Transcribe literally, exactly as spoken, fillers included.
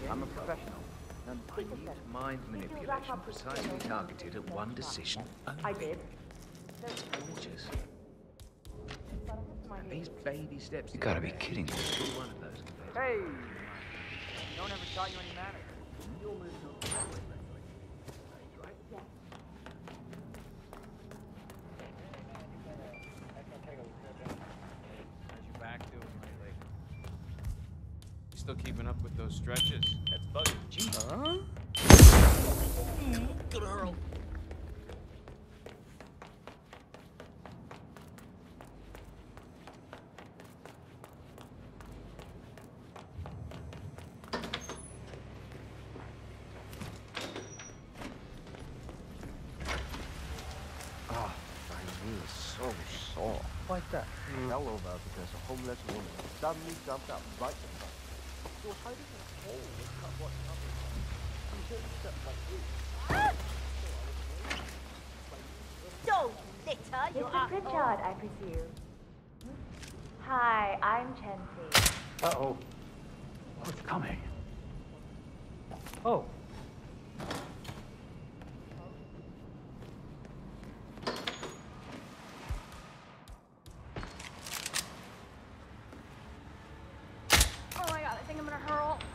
I'm a professional. And I need mind manipulation precisely targeted at one decision only. I did. Gorgeous. And these baby steps. You gotta be kidding me. One of those. hey, no one ever taught you any manners. You'll lose no right? Yeah. How's your back doing lately? You still keeping up with those stretches? That's buggy. Gee. Huh? Good Earl. Ah, my knee is so sore. Like that. Fell over because a homeless woman suddenly jumped up right in front. She was hiding in a hole with cardboard covers. She should have stepped like this. Don't litter, you Mister Pritchard, I presume. Hi, I'm Chancy. Uh-oh. What's coming? Oh. Oh my god, I think I'm gonna hurl.